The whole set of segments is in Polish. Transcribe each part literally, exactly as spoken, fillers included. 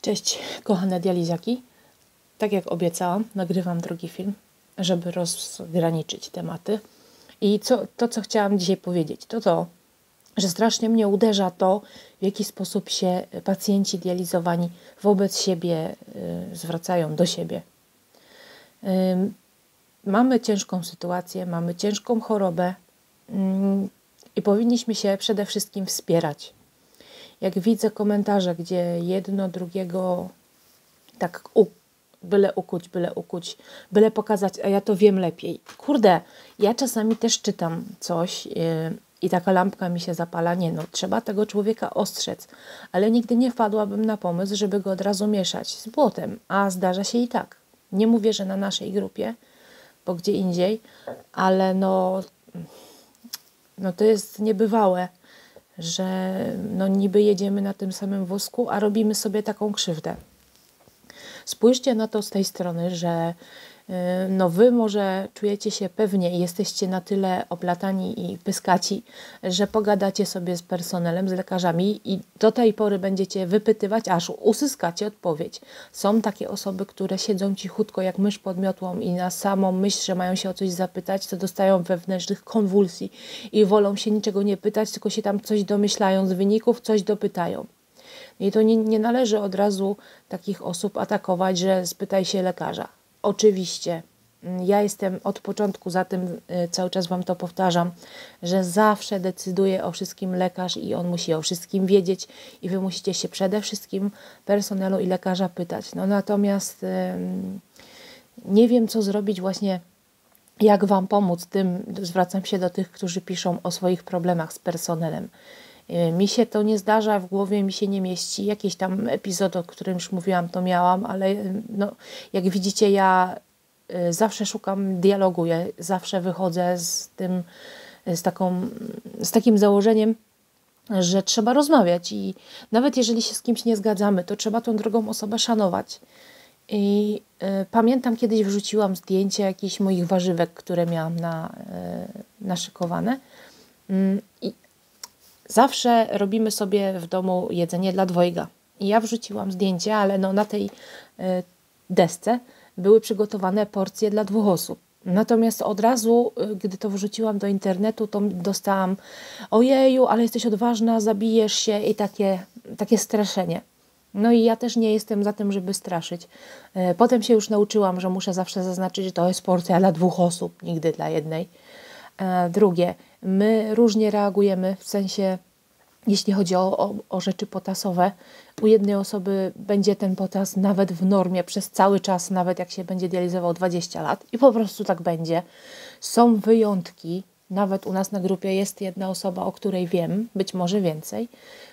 Cześć, kochane dializiaki. Tak jak obiecałam, nagrywam drugi film, żeby rozgraniczyć tematy. I co, to, co chciałam dzisiaj powiedzieć, to to, że strasznie mnie uderza to, w jaki sposób się pacjenci dializowani wobec siebie y, zwracają do siebie. Y, mamy ciężką sytuację, mamy ciężką chorobę y, i powinniśmy się przede wszystkim wspierać. Jak widzę komentarze, gdzie jedno drugiego tak u, byle ukuć, byle ukuć, byle pokazać, a ja to wiem lepiej. Kurde, ja czasami też czytam coś yy, i taka lampka mi się zapala. Nie no, trzeba tego człowieka ostrzec, ale nigdy nie wpadłabym na pomysł, żeby go od razu mieszać z błotem, a zdarza się i tak. Nie mówię, że na naszej grupie, bo gdzie indziej, ale no, no to jest niebywałe, że no niby jedziemy na tym samym wózku, a robimy sobie taką krzywdę. Spójrzcie na to z tej strony, że no wy może czujecie się pewnie i jesteście na tyle oplatani i pyskaci, że pogadacie sobie z personelem, z lekarzami i do tej pory będziecie wypytywać, aż uzyskacie odpowiedź. Są takie osoby, które siedzą cichutko jak mysz pod miotłą i na samą myśl, że mają się o coś zapytać, to dostają wewnętrznych konwulsji i wolą się niczego nie pytać, tylko się tam coś domyślają z wyników, coś dopytają. I to nie, nie należy od razu takich osób atakować, że spytaj się lekarza. Oczywiście, ja jestem od początku za tym, cały czas Wam to powtarzam, że zawsze decyduje o wszystkim lekarz i on musi o wszystkim wiedzieć i Wy musicie się przede wszystkim personelu i lekarza pytać. No natomiast nie wiem, co zrobić właśnie, jak Wam pomóc tym, zwracam się do tych, którzy piszą o swoich problemach z personelem. Mi się to nie zdarza, w głowie mi się nie mieści. Jakiś tam epizod, o którym już mówiłam, to miałam, ale no, jak widzicie, ja zawsze szukam dialogu, ja zawsze wychodzę z tym, z, taką, z takim założeniem, że trzeba rozmawiać i nawet jeżeli się z kimś nie zgadzamy, to trzeba tą drugą osobę szanować. I y, pamiętam, kiedyś wrzuciłam zdjęcie jakichś moich warzywek, które miałam na, y, naszykowane y, i zawsze robimy sobie w domu jedzenie dla dwojga. I ja wrzuciłam zdjęcie, ale no na tej y, desce były przygotowane porcje dla dwóch osób. Natomiast od razu, y, gdy to wrzuciłam do internetu, to dostałam ojeju, ale jesteś odważna, zabijesz się i takie, takie straszenie. No i ja też nie jestem za tym, żeby straszyć. Y, potem się już nauczyłam, że muszę zawsze zaznaczyć, że to jest porcja dla dwóch osób, nigdy dla jednej. Y, drugie, my różnie reagujemy, w sensie, jeśli chodzi o, o, o rzeczy potasowe. U jednej osoby będzie ten potas nawet w normie przez cały czas, nawet jak się będzie dializował dwadzieścia lat i po prostu tak będzie. Są wyjątki, nawet u nas na grupie jest jedna osoba, o której wiem, być może więcej,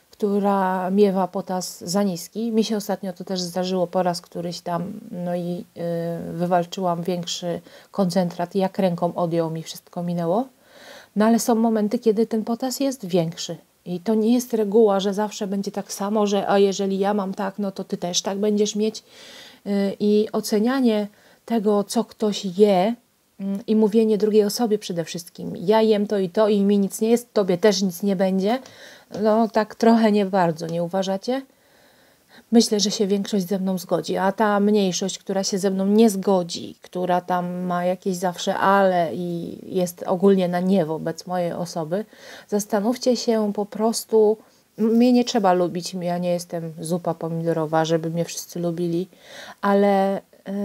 która miewa potas za niski. Mi się ostatnio to też zdarzyło po raz któryś tam, no i yy, wywalczyłam większy koncentrat i jak ręką odjął, mi wszystko minęło. No ale są momenty, kiedy ten potas jest większy. I to nie jest reguła, że zawsze będzie tak samo, że a jeżeli ja mam tak, no to ty też tak będziesz mieć. I ocenianie tego, co ktoś je i mówienie drugiej osobie przede wszystkim. Ja jem to i to i mi nic nie jest, tobie też nic nie będzie. No tak trochę nie bardzo, nie uważacie? Myślę, że się większość ze mną zgodzi, a ta mniejszość, która się ze mną nie zgodzi, która tam ma jakieś zawsze ale i jest ogólnie na nie wobec mojej osoby, zastanówcie się po prostu, mnie nie trzeba lubić, ja nie jestem zupa pomidorowa, żeby mnie wszyscy lubili, ale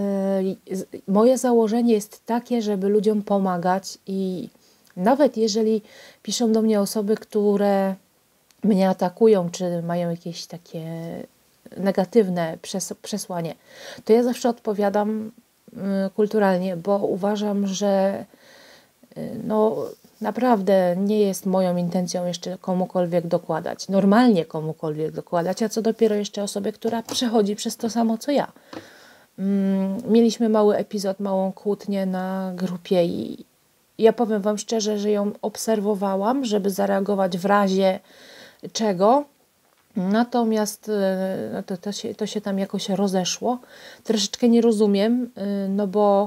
yy, moje założenie jest takie, żeby ludziom pomagać i nawet jeżeli piszą do mnie osoby, które mnie atakują, czy mają jakieś takie negatywne przes- przesłanie, to ja zawsze odpowiadam y, kulturalnie, bo uważam, że y, no naprawdę nie jest moją intencją jeszcze komukolwiek dokładać, normalnie komukolwiek dokładać, a co dopiero jeszcze osobie, która przechodzi przez to samo, co ja. Mm, mieliśmy mały epizod, małą kłótnię na grupie i ja powiem Wam szczerze, że ją obserwowałam, żeby zareagować w razie czego. Natomiast no to, to, się, to się tam jakoś rozeszło. Troszeczkę nie rozumiem, no bo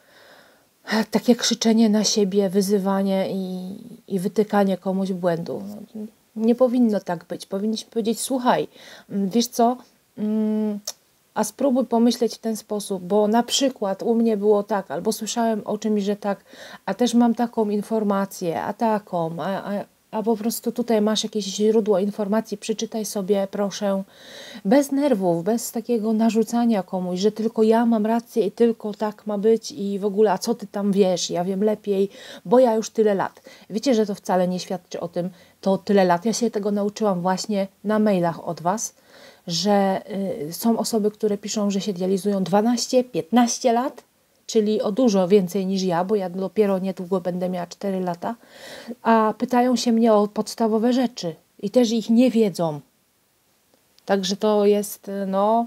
takie krzyczenie na siebie, wyzywanie i, i wytykanie komuś błędu. Nie powinno tak być. Powinniśmy powiedzieć, słuchaj, wiesz co, mm, a spróbuj pomyśleć w ten sposób, bo na przykład u mnie było tak, albo słyszałem o czymś, że tak, a też mam taką informację, a taką, a, a, a po prostu tutaj masz jakieś źródło informacji, przeczytaj sobie, proszę, bez nerwów, bez takiego narzucania komuś, że tylko ja mam rację i tylko tak ma być i w ogóle, a co ty tam wiesz, ja wiem lepiej, bo ja już tyle lat. Wiecie, że to wcale nie świadczy o tym, to tyle lat. Ja się tego nauczyłam właśnie na mailach od was, że y, są osoby, które piszą, że się dializują dwanaście piętnaście lat, czyli o dużo więcej niż ja, bo ja dopiero niedługo będę miała cztery lata, a pytają się mnie o podstawowe rzeczy i też ich nie wiedzą. Także to jest, no...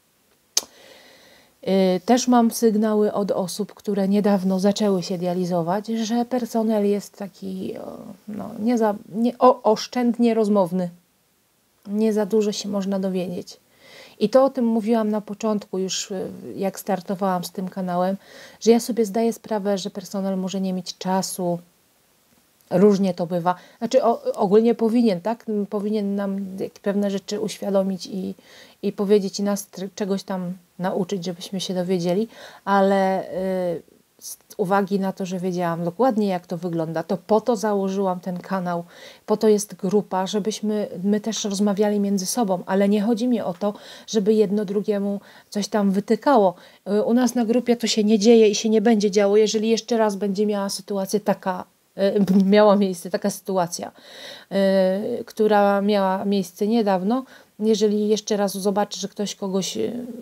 Yy, też mam sygnały od osób, które niedawno zaczęły się dializować, że personel jest taki no, nie za, nie, o, oszczędnie rozmowny. Nie za dużo się można dowiedzieć. I to o tym mówiłam na początku, już jak startowałam z tym kanałem, że ja sobie zdaję sprawę, że personel może nie mieć czasu. Różnie to bywa. Znaczy o, ogólnie powinien, tak? Powinien nam pewne rzeczy uświadomić i, i powiedzieć i nas czegoś tam nauczyć, żebyśmy się dowiedzieli, ale y, z uwagi na to, że wiedziałam dokładnie jak to wygląda, to po to założyłam ten kanał, po to jest grupa, żebyśmy my też rozmawiali między sobą, ale nie chodzi mi o to, żeby jedno drugiemu coś tam wytykało. Y, u nas na grupie to się nie dzieje i się nie będzie działo, jeżeli jeszcze raz będzie miała sytuacja taka, miała miejsce taka sytuacja, yy, która miała miejsce niedawno. Jeżeli jeszcze raz zobaczy, że ktoś kogoś,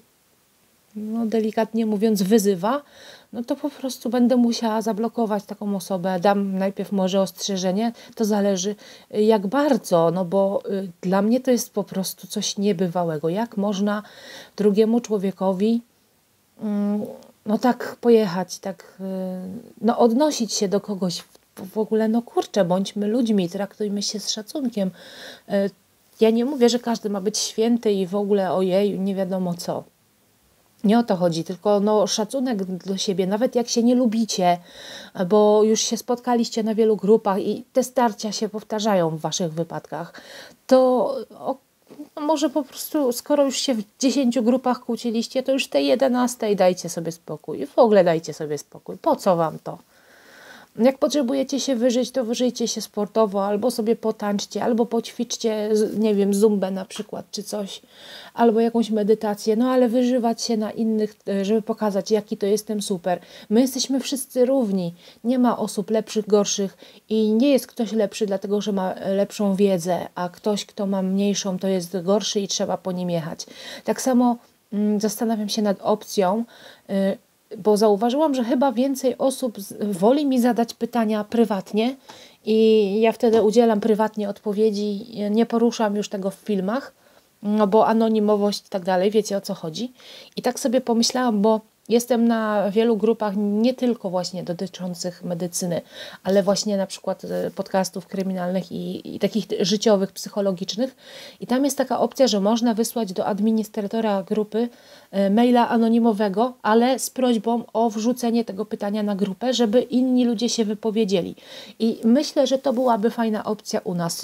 no delikatnie mówiąc, wyzywa, no to po prostu będę musiała zablokować taką osobę. Dam najpierw może ostrzeżenie, to zależy jak bardzo, no bo yy, dla mnie to jest po prostu coś niebywałego. Jak można drugiemu człowiekowi yy, no tak pojechać, tak yy, no odnosić się do kogoś w ogóle, no kurczę, bądźmy ludźmi, traktujmy się z szacunkiem. Ja nie mówię, że każdy ma być święty i w ogóle ojej, nie wiadomo co. Nie o to chodzi, tylko no, szacunek do siebie, nawet jak się nie lubicie, bo już się spotkaliście na wielu grupach i te starcia się powtarzają w waszych wypadkach, to o, no może po prostu, skoro już się w dziesięciu grupach kłóciliście, to już tej jedenastej dajcie sobie spokój. W ogóle dajcie sobie spokój. Po co wam to? Jak potrzebujecie się wyżyć, to wyżyjcie się sportowo, albo sobie potańczcie, albo poćwiczcie, nie wiem, zumbę na przykład, czy coś, albo jakąś medytację, no ale wyżywać się na innych, żeby pokazać, jaki to jestem super. My jesteśmy wszyscy równi, nie ma osób lepszych, gorszych i nie jest ktoś lepszy dlatego, że ma lepszą wiedzę, a ktoś, kto ma mniejszą, to jest gorszy i trzeba po nim jechać. Tak samo mm, zastanawiam się nad opcją, yy, bo zauważyłam, że chyba więcej osób woli mi zadać pytania prywatnie i ja wtedy udzielam prywatnie odpowiedzi, nie poruszam już tego w filmach, no bo anonimowość i tak dalej, wiecie o co chodzi. I tak sobie pomyślałam, bo jestem na wielu grupach nie tylko właśnie dotyczących medycyny, ale właśnie na przykład podcastów kryminalnych i, i takich życiowych, psychologicznych. I tam jest taka opcja, że można wysłać do administratora grupy maila anonimowego, ale z prośbą o wrzucenie tego pytania na grupę, żeby inni ludzie się wypowiedzieli. I myślę, że to byłaby fajna opcja u nas,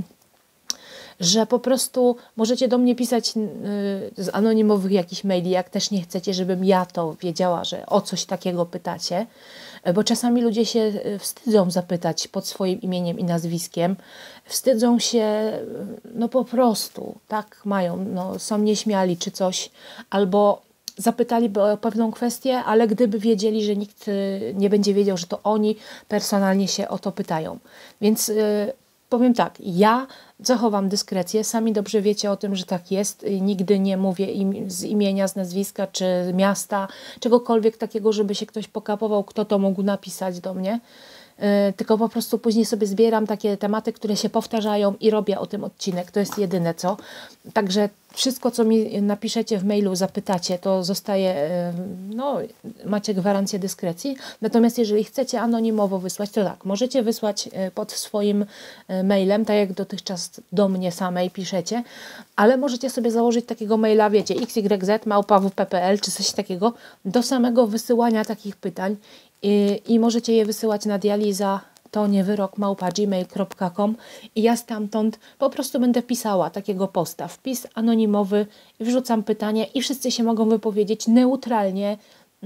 że po prostu możecie do mnie pisać z anonimowych jakichś maili, jak też nie chcecie, żebym ja to wiedziała, że o coś takiego pytacie, bo czasami ludzie się wstydzą zapytać pod swoim imieniem i nazwiskiem, wstydzą się, no po prostu, tak mają, no, są nieśmiali czy coś, albo zapytaliby o pewną kwestię, ale gdyby wiedzieli, że nikt nie będzie wiedział, że to oni personalnie się o to pytają. Więc yy, powiem tak, ja zachowam dyskrecję, sami dobrze wiecie o tym, że tak jest. Nigdy nie mówię im, z imienia, z nazwiska, czy miasta, czegokolwiek takiego, żeby się ktoś pokapował, kto to mógł napisać do mnie. Yy, tylko po prostu później sobie zbieram takie tematy, które się powtarzają i robię o tym odcinek. To jest jedyne co. Także wszystko, co mi napiszecie w mailu, zapytacie, to zostaje, yy, no, macie gwarancję dyskrecji. Natomiast jeżeli chcecie anonimowo wysłać, to tak, możecie wysłać yy, pod swoim yy, mailem, tak jak dotychczas do mnie samej piszecie, ale możecie sobie założyć takiego maila, wiecie, x y z małpa w p kropka p l czy coś takiego, do samego wysyłania takich pytań. I, I możecie je wysyłać na dializa to nie wyrok małpa gmail kropka com i ja stamtąd po prostu będę pisała takiego posta, wpis anonimowy, wrzucam pytanie i wszyscy się mogą wypowiedzieć neutralnie.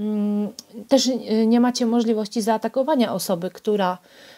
Też nie macie możliwości zaatakowania osoby, która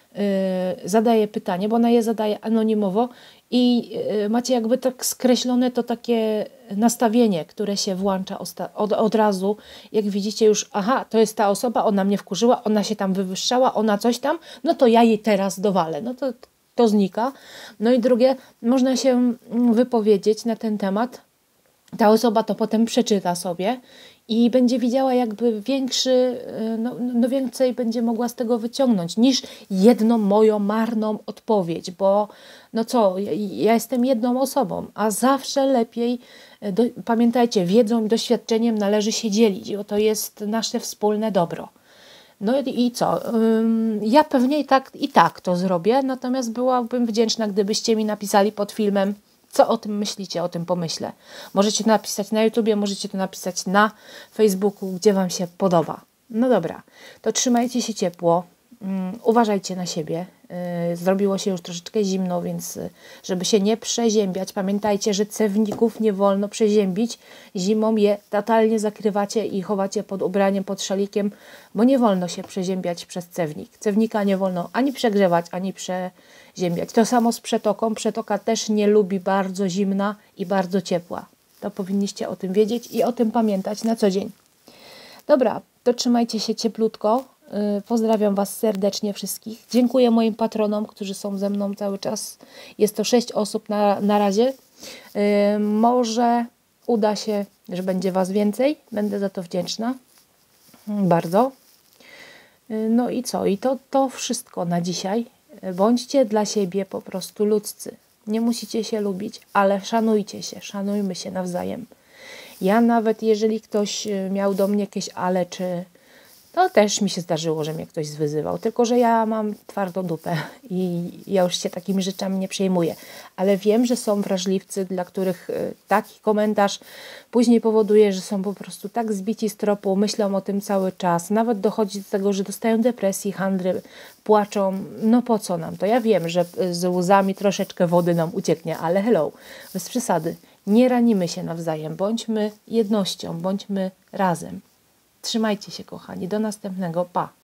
zadaje pytanie, bo ona je zadaje anonimowo i macie jakby tak skreślone to takie nastawienie, które się włącza od, od razu, jak widzicie już, aha, to jest ta osoba, ona mnie wkurzyła, ona się tam wywyższała, ona coś tam, no to ja jej teraz dowalę, no to, to znika. No i drugie, można się wypowiedzieć na ten temat, ta osoba to potem przeczyta sobie i będzie widziała jakby większy, no, no więcej będzie mogła z tego wyciągnąć niż jedną moją marną odpowiedź, bo no co, ja, ja jestem jedną osobą, a zawsze lepiej, do, pamiętajcie, wiedzą i doświadczeniem należy się dzielić, bo to jest nasze wspólne dobro. No i, i co, ja pewnie i tak, i tak to zrobię, natomiast byłabym wdzięczna, gdybyście mi napisali pod filmem, co o tym myślicie, o tym pomyśle. Możecie to napisać na YouTubie, możecie to napisać na Facebooku, gdzie Wam się podoba. No dobra, to trzymajcie się ciepło, um, uważajcie na siebie. Yy, zrobiło się już troszeczkę zimno, więc yy, żeby się nie przeziębiać, pamiętajcie, że cewników nie wolno przeziębić. Zimą je totalnie zakrywacie i chowacie pod ubraniem, pod szalikiem, bo nie wolno się przeziębiać przez cewnik. Cewnika nie wolno ani przegrzewać, ani przeziębiać. To samo z przetoką. Przetoka też nie lubi bardzo zimna i bardzo ciepła. To powinniście o tym wiedzieć i o tym pamiętać na co dzień. Dobra, to trzymajcie się cieplutko. Pozdrawiam Was serdecznie wszystkich. Dziękuję moim patronom, którzy są ze mną cały czas. Jest to sześć osób na, na razie. Yy, może uda się, że będzie Was więcej. Będę za to wdzięczna. Bardzo. Yy, no i co? I to, to wszystko na dzisiaj. Bądźcie dla siebie po prostu ludzcy. Nie musicie się lubić, ale szanujcie się. Szanujmy się nawzajem. Ja nawet jeżeli ktoś miał do mnie jakieś ale, czy to też mi się zdarzyło, że mnie ktoś zwyzywał, tylko że ja mam twardą dupę i ja już się takimi rzeczami nie przejmuję. Ale wiem, że są wrażliwcy, dla których taki komentarz później powoduje, że są po prostu tak zbici z tropu, myślą o tym cały czas. Nawet dochodzi do tego, że dostają depresji, handry, płaczą. No po co nam to? Ja wiem, że z łzami troszeczkę wody nam ucieknie, ale hello, bez przesady. Nie ranimy się nawzajem, bądźmy jednością, bądźmy razem. Trzymajcie się, kochani. Do następnego. Pa!